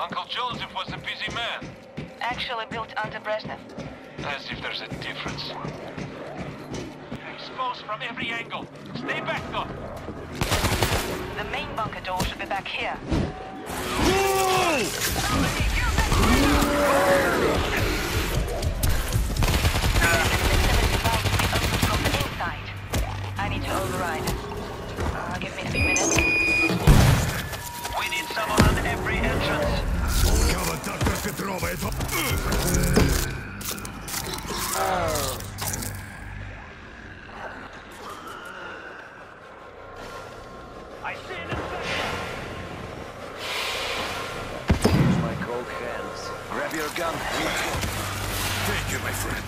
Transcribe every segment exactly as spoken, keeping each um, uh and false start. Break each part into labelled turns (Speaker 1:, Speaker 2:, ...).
Speaker 1: Uncle Joseph was a busy man.
Speaker 2: Actually built under Brezhnev.
Speaker 1: As if there's a difference. Exposed from every angle. Stay back, though.
Speaker 2: The main bunker door should be back here. I need to override. Uh, give me a few minutes.
Speaker 3: We need someone on every entrance. I see it. Use my cold hands. Grab your gun.
Speaker 4: Thank you, my friend.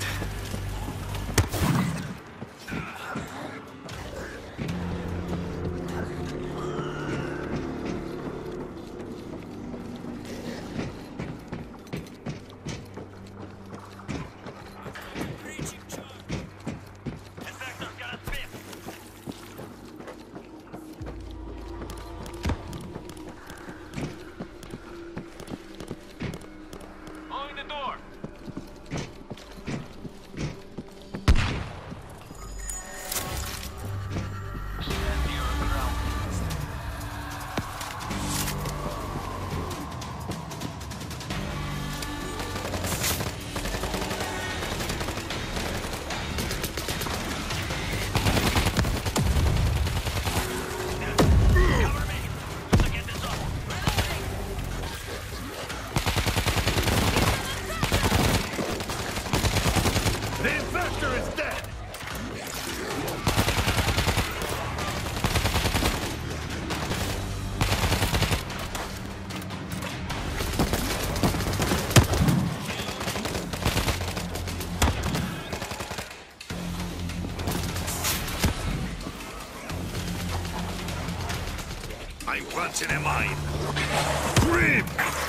Speaker 4: I'm punching a mine. Grip!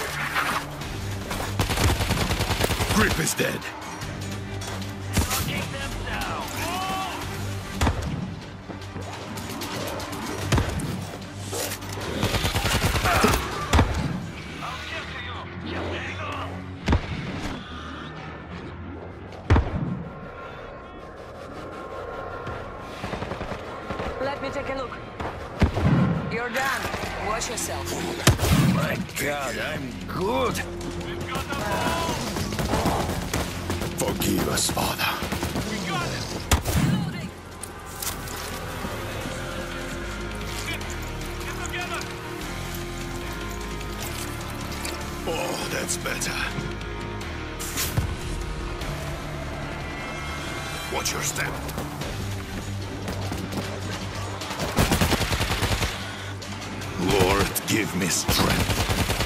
Speaker 4: Grip is dead.
Speaker 3: Knocking them down. I'll get to you. Just hang on.
Speaker 2: Let me take a look. You're done. Watch yourself.
Speaker 4: My God, I'm good.
Speaker 1: We've got them all!
Speaker 4: Forgive us, Father.
Speaker 1: We got it!
Speaker 2: Reloading.
Speaker 1: Get, get together!
Speaker 4: Oh, that's better. Watch your step. Lord, give me strength.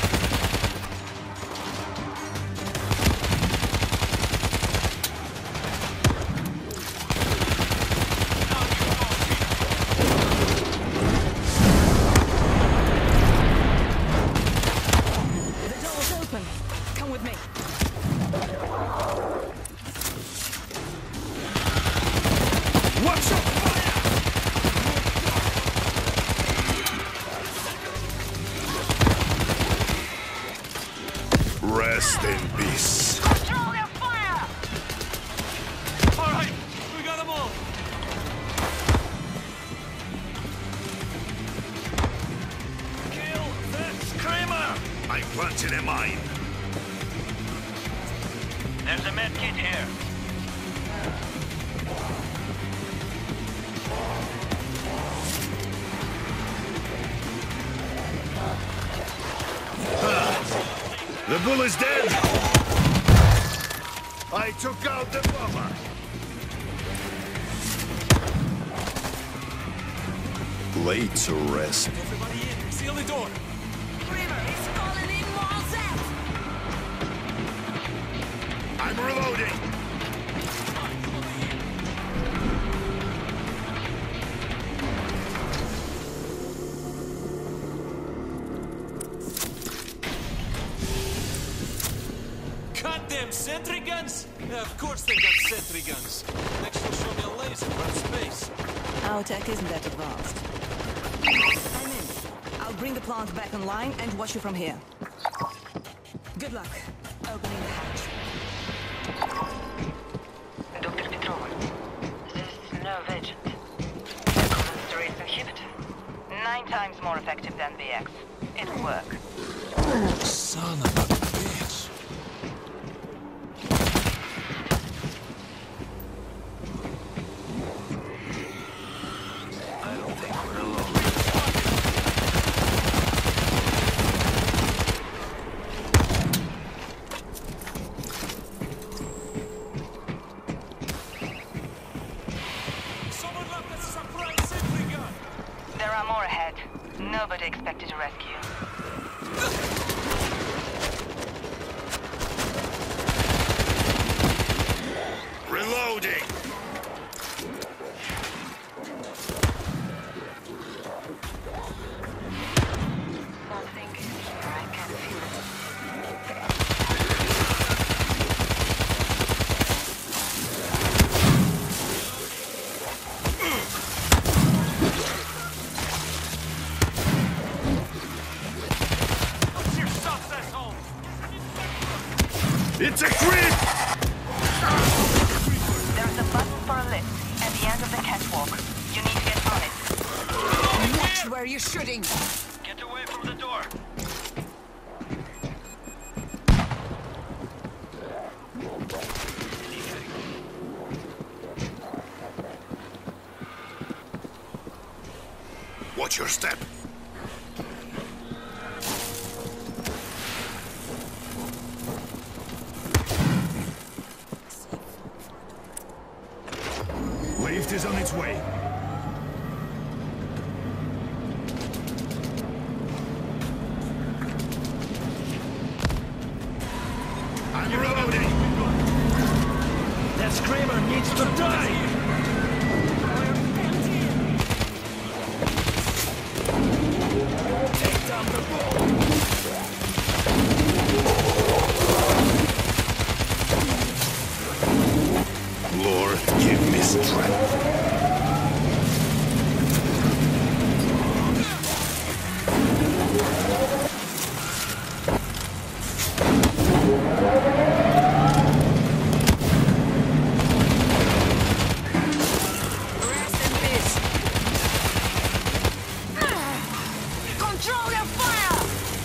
Speaker 2: The door's open. Come with me.
Speaker 4: Watch your fire! Rest in peace.
Speaker 2: Control your fire!
Speaker 1: All right, we got them all!
Speaker 3: Kill that screamer.
Speaker 4: I'm punching a mine.
Speaker 3: There's a med kit here.
Speaker 4: The bull is dead. I took out the bomber. Laid to rest.
Speaker 1: Everybody in, seal the door!
Speaker 2: River is calling in more Zeds!
Speaker 4: I'm reloading.
Speaker 1: Goddamn sentry guns? Yeah, of course they got sentry guns. Next will show me a laser from space.
Speaker 2: Our tech isn't that advanced. I'm in. I'll bring the plant back online and watch you from here. Good luck. Opening the hatch.
Speaker 5: Doctor Petrova, this nerve agent, cholesterol inhibitor, nine times more effective than V X. It'll work.
Speaker 1: Son of a bitch.
Speaker 3: I don't think we're alone.
Speaker 1: Someone left us a surprise sentry gun.
Speaker 5: There are more ahead. Nobody expected a rescue.
Speaker 4: Reloading!
Speaker 5: Something here, I can feel it.
Speaker 1: What's your shots, asshole?
Speaker 4: It's a creep!
Speaker 5: There's a button for a lift at the end of the catwalk. You need to get on it.
Speaker 2: Watch where you're shooting.
Speaker 3: Get away from the door.
Speaker 4: Watch your step. Lift is on its way. I'm reloading.
Speaker 3: That screamer needs to die!
Speaker 4: Take down the ball. Lord, give me strength.
Speaker 2: Rest in peace. Control your fire!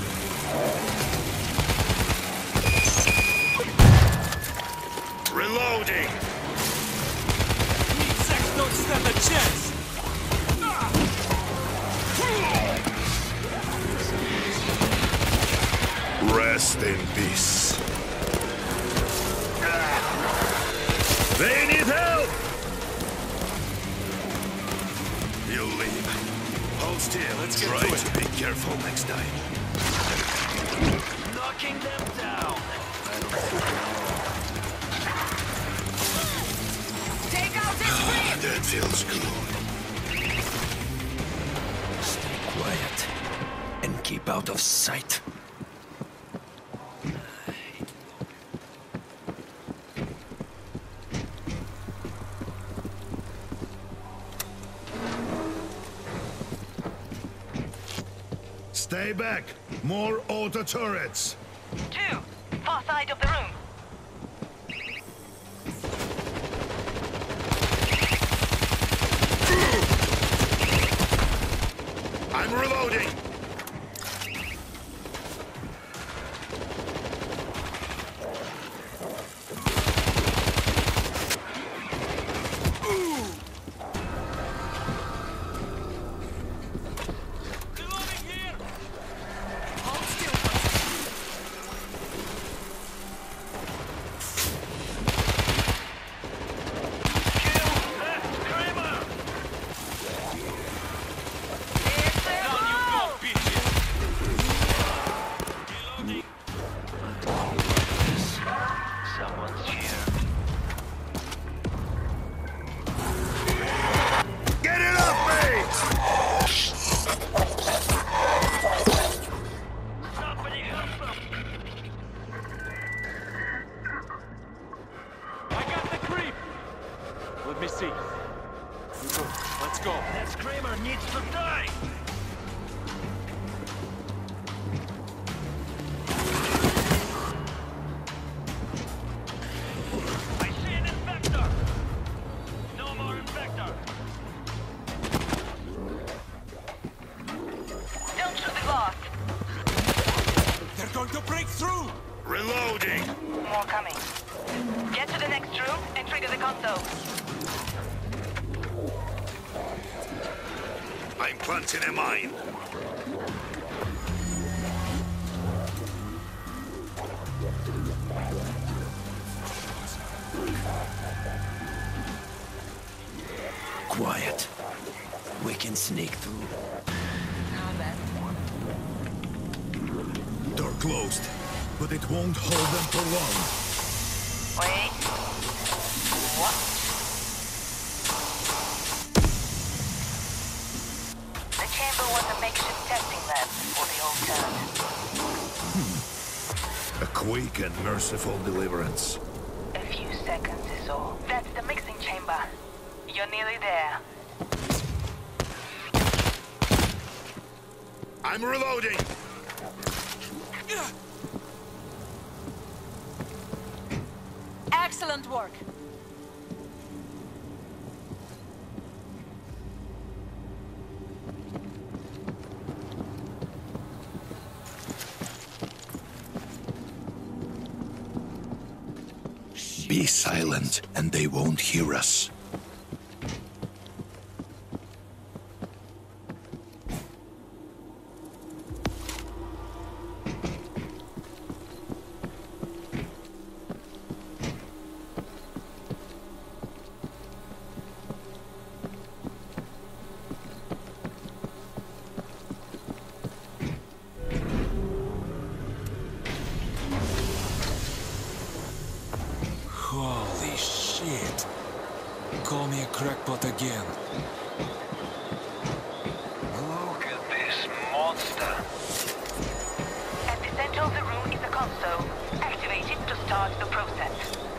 Speaker 4: Reloading.
Speaker 1: Meat sacks don't stand a chance.
Speaker 4: Rest in peace. They need help! You leave. Hold still.
Speaker 1: Let's get
Speaker 4: Try
Speaker 1: to it.
Speaker 4: to be careful next time.
Speaker 3: Knocking them down!
Speaker 2: Take out this creep!
Speaker 4: That feels good.
Speaker 3: Stay quiet and keep out of sight.
Speaker 4: Stay back. More auto turrets.
Speaker 5: Two, far side of the room.
Speaker 4: I'm reloading.
Speaker 1: Reloading here.
Speaker 2: Hold still.
Speaker 1: Down you go, bitch. to break through!
Speaker 4: Reloading!
Speaker 5: More coming. Get to the next room and trigger the console.
Speaker 4: I'm planting a mine.
Speaker 6: Quiet. We can sneak through.
Speaker 4: Door closed, but it won't hold them for long.
Speaker 5: Wait. What? The chamber was a makeshift testing lab for the old town.
Speaker 4: A quick and merciful deliverance.
Speaker 5: A few seconds is all. That's the mixing chamber. You're nearly there.
Speaker 4: I'm reloading!
Speaker 2: Excellent work.
Speaker 6: Be silent, and they won't hear us.
Speaker 1: Holy shit. Call me a crackpot again.
Speaker 3: Look at this monster.
Speaker 5: At the center of the room is a console. Activate it to start the process.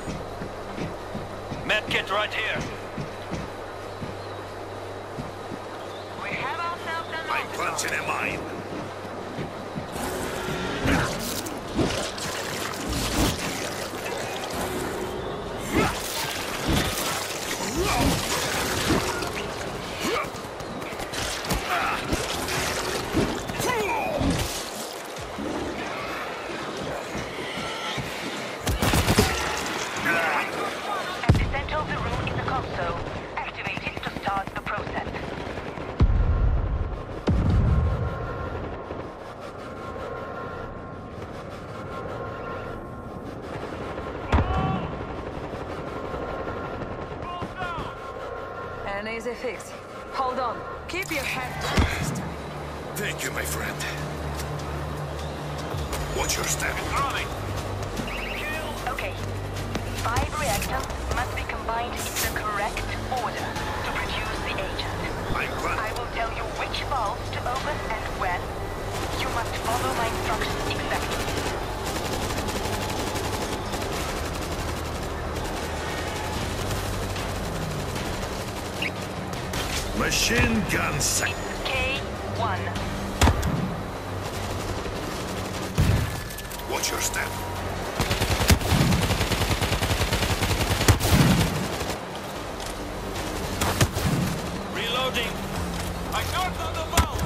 Speaker 3: Medkit right here.
Speaker 5: We have ourselves an
Speaker 4: I'm planting a mine.
Speaker 5: At the center of the room is a console. Activate it to start the process.
Speaker 2: An easy fix. Hold on. Keep your head down this time.
Speaker 4: Thank you, my friend. Watch your step.
Speaker 3: Running.
Speaker 5: Okay. Five reactors must be combined in the correct order to produce the agent.
Speaker 4: I'm
Speaker 5: I
Speaker 4: planting.
Speaker 5: will tell you which valves to open and when. You must follow my instructions exactly.
Speaker 4: Machine gun set.
Speaker 5: It's K one.
Speaker 4: Watch your step.
Speaker 1: Reloading! I turned on the valve!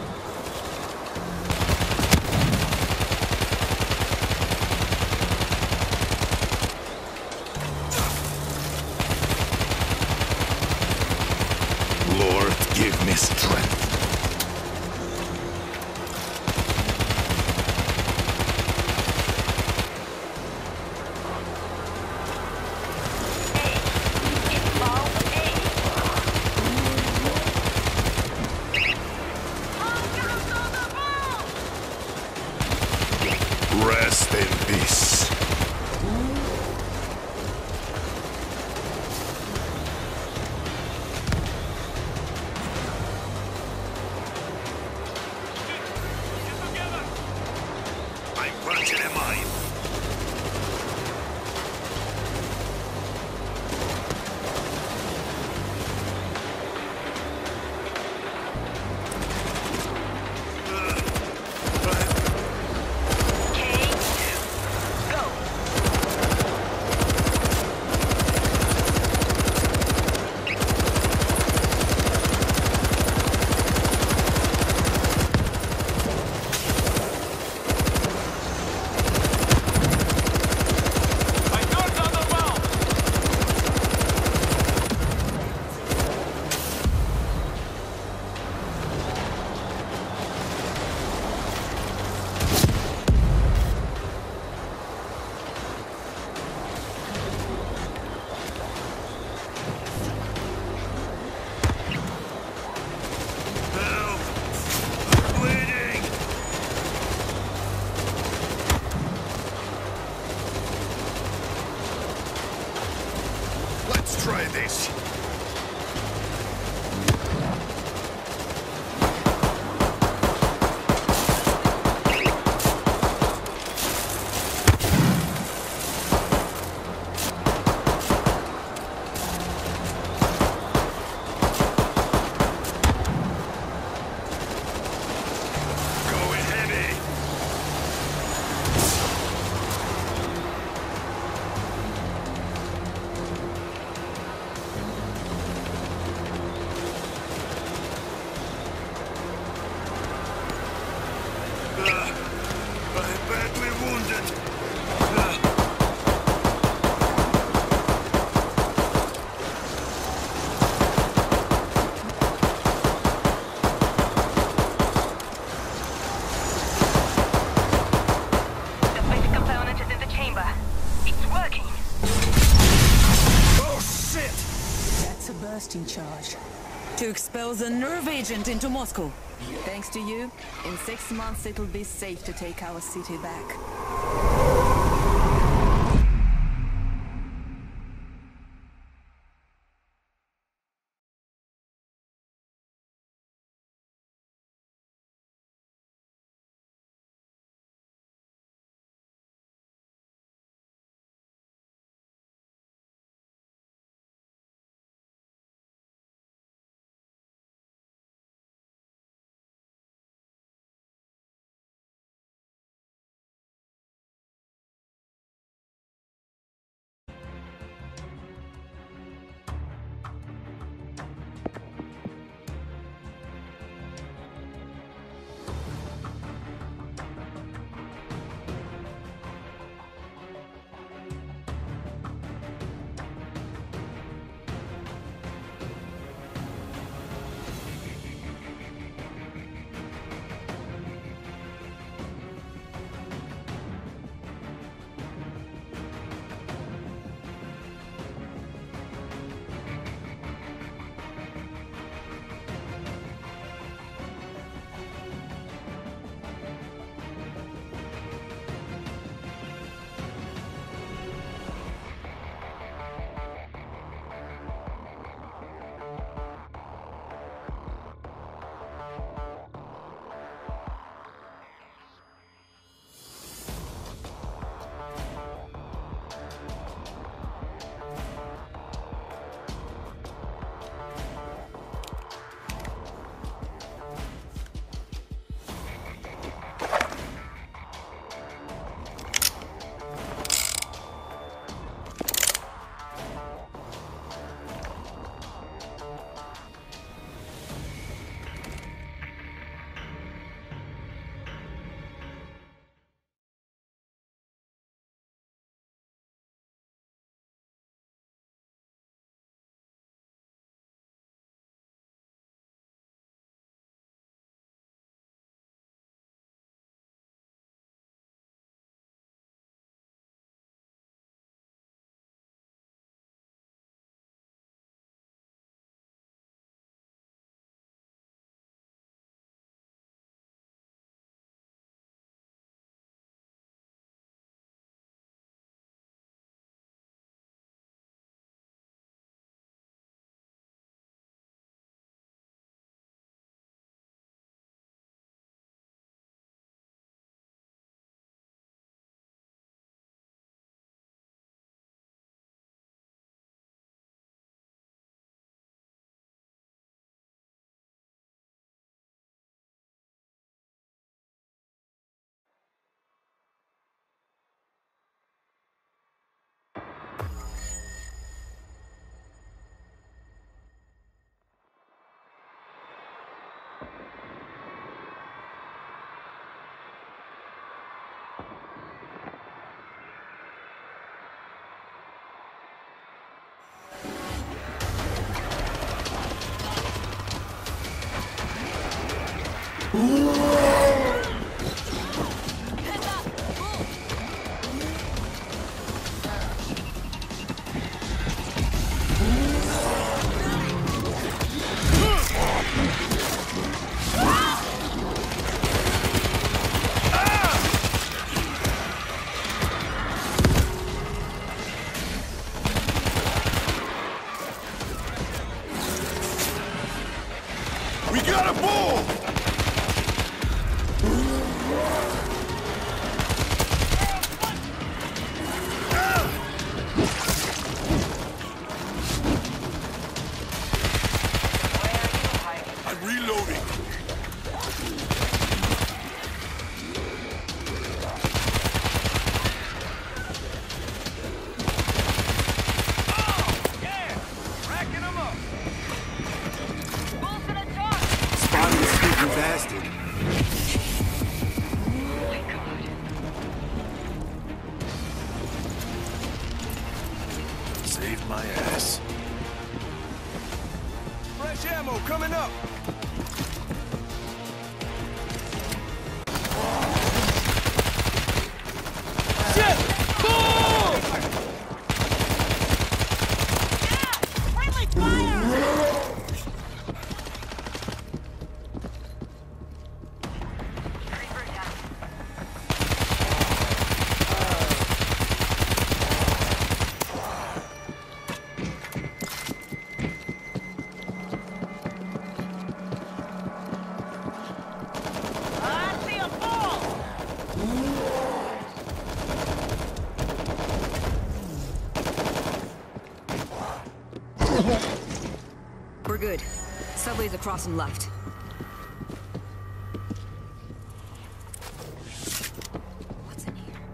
Speaker 4: Lord, give me strength.
Speaker 5: A. It's valve A.
Speaker 4: Rest in peace. I'm planting a mine.
Speaker 5: K two. Go.
Speaker 7: sabotage. To expel the nerve agent into Moscow. Thanks to you, in six months it'll be safe to take our city back. good. Subway's across and left. What's in here?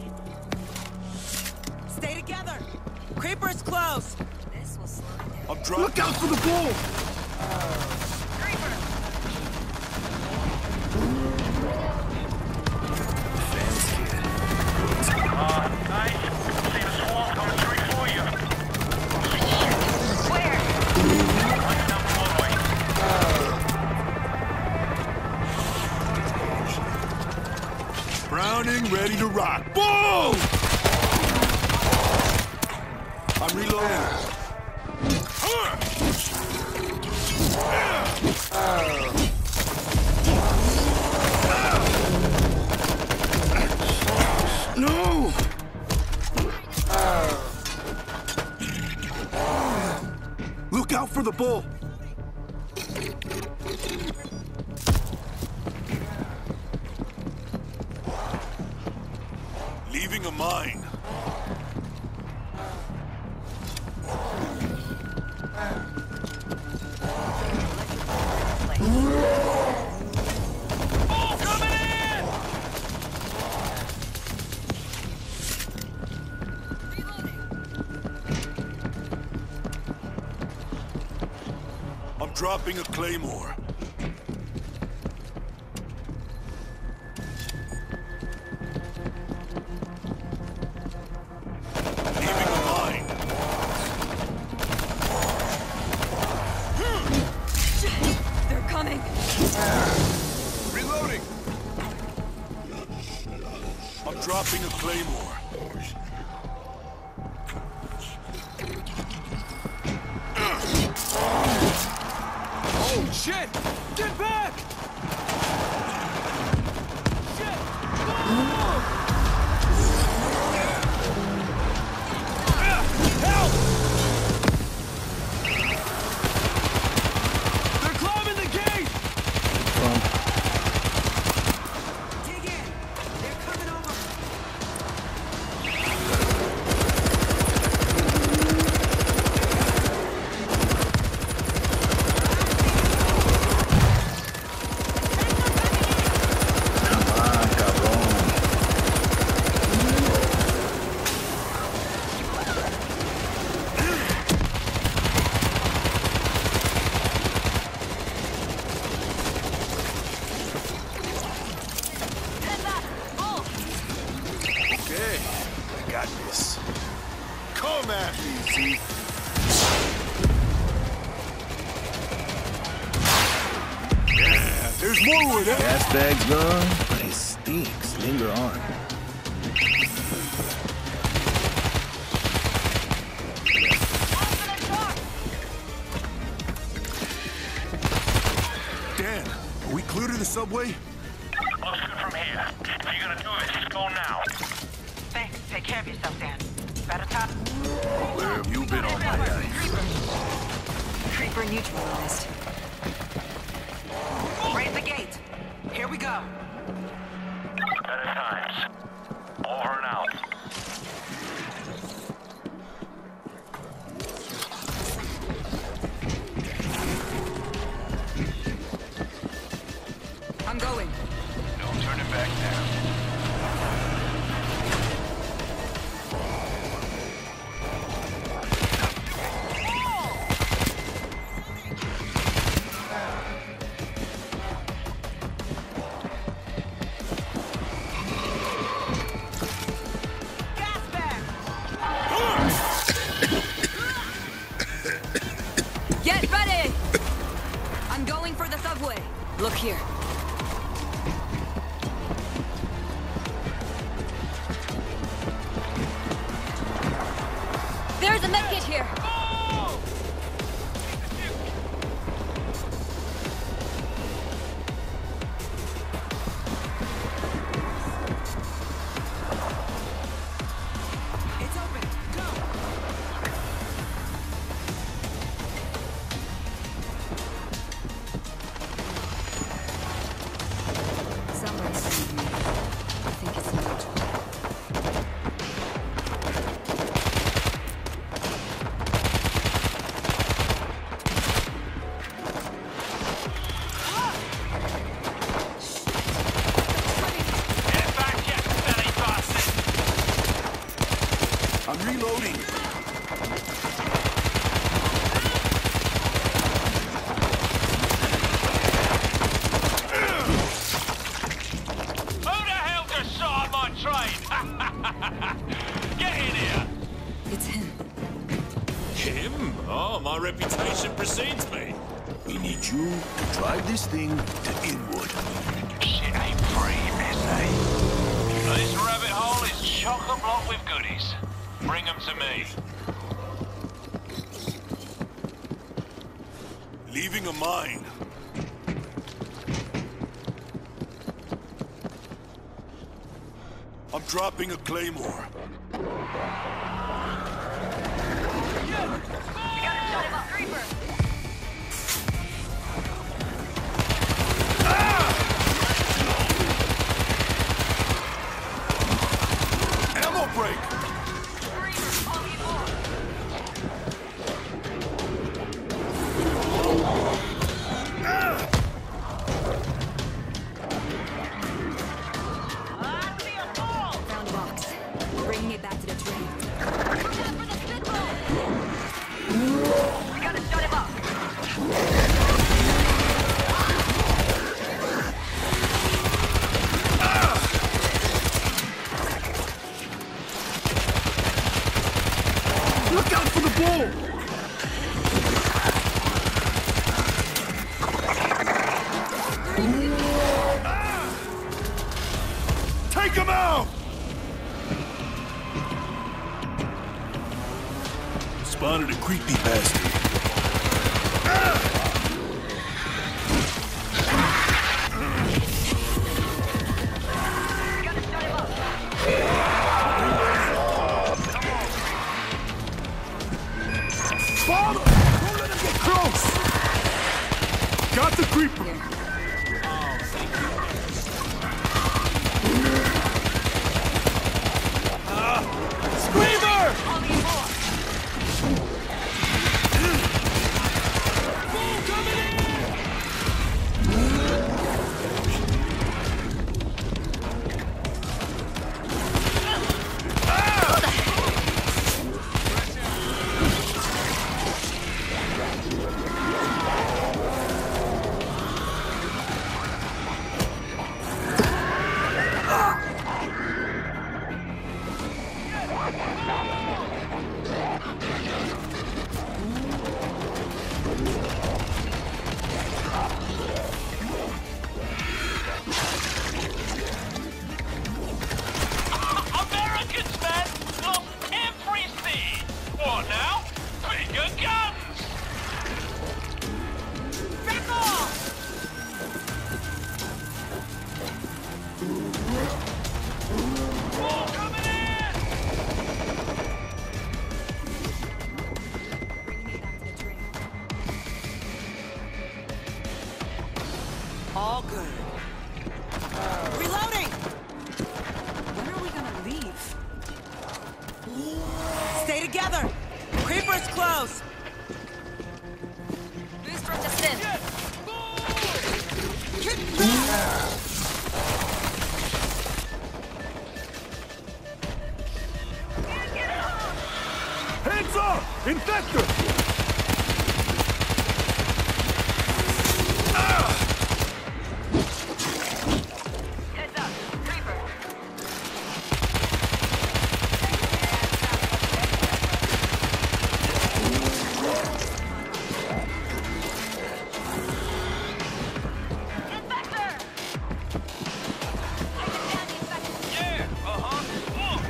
Speaker 7: Stay together! Creeper's close! This will slow it down.
Speaker 4: I'm drunk. Look out for the bull! Browning, ready to rock. Boom! I'm reloading. No! Look out for the bull! Leaving a mine.
Speaker 1: Oh, coming in!
Speaker 4: I'm dropping a claymore. Reloading! I'm dropping a claymore.
Speaker 1: Oh, shit! Get back! Shit! Whoa! Help! They're climbing the gate!
Speaker 2: Dig in. They're coming over.
Speaker 4: Okay, I got this. Come at me, Z. Yeah, there's more with it.
Speaker 6: Gas bag's gone, but it stinks. Linger on.
Speaker 4: Dan, are we clear to the subway?
Speaker 3: Looks good from here. If you're gonna do this, go now.
Speaker 5: Thanks. Take care of yourself, Dan. Better top.
Speaker 4: Where have you been all my life?
Speaker 2: Creeper neutralized.
Speaker 5: Raise the gate. Here we go.
Speaker 3: Better times. Over and out.
Speaker 7: I'm going.
Speaker 3: No turning back now.
Speaker 5: Gas bag.
Speaker 7: Get ready! I'm going for the subway. Look here.
Speaker 1: reputation precedes me.
Speaker 6: We need you to drive this thing to Inwood.
Speaker 3: Shit ain't free, S A. This rabbit hole is chock-a-block with goodies. Bring them to me.
Speaker 4: Leaving a mine. I'm dropping a claymore. Ammo break!
Speaker 7: Found a box. Bringing it back to the train.
Speaker 5: We gotta shut him up.
Speaker 6: Look out for the bull!
Speaker 4: Take him out! Spotted a creepy bastard.
Speaker 5: We gotta shut him up.
Speaker 4: Father! Don't let him get close! Got the creeper! Screamer!
Speaker 3: Americans, man! Lost everything! What now? Bigger guns! Back off! More coming in!
Speaker 7: Bringing it back to the train.
Speaker 2: All good. Reloading!
Speaker 7: When are we gonna leave?
Speaker 2: Stay together! Creeper's close!
Speaker 5: Booster just in.
Speaker 4: Hands up! Infector!
Speaker 5: Heads up. Creeper. Infector!
Speaker 3: Yeah, uh-huh.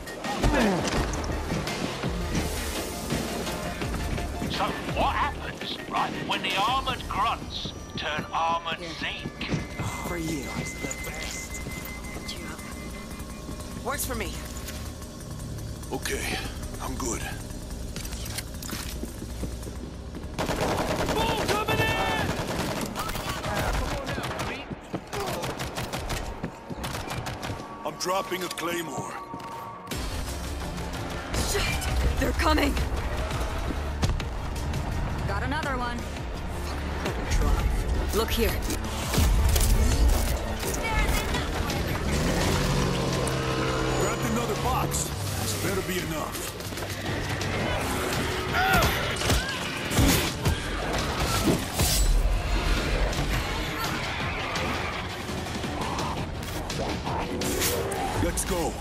Speaker 3: So what happens, right, when the armored grunts turn armored zinc?
Speaker 2: For you, the best. Works for me.
Speaker 4: Okay, I'm good. I'm dropping a claymore.
Speaker 7: Shit! They're coming! Got another one. Look here.
Speaker 4: Grabbed another box. This better be enough. Let's go.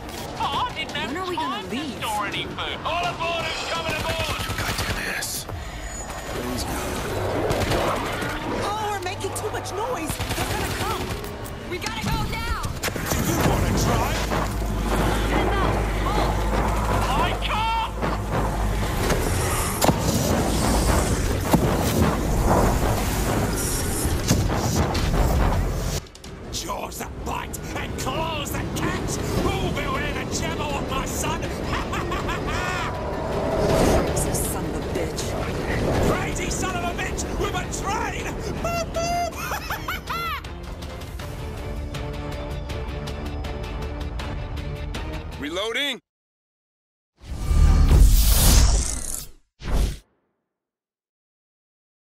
Speaker 3: Oh, I didn't have
Speaker 7: When are we gonna
Speaker 3: time to
Speaker 7: leave?
Speaker 3: store any food. All aboard who's coming aboard!
Speaker 6: Goddamn ass. Praise God.
Speaker 7: Oh, we're making too much noise. They're gonna come.
Speaker 2: We gotta go now!
Speaker 1: Do you want to try?
Speaker 3: I can't!
Speaker 1: Jaws that bite and claws that catch! Who beware the Gemma of my son?
Speaker 7: Crazy son of a bitch.
Speaker 1: Crazy son of a bitch with a train! Boop, boop.
Speaker 6: Reloading?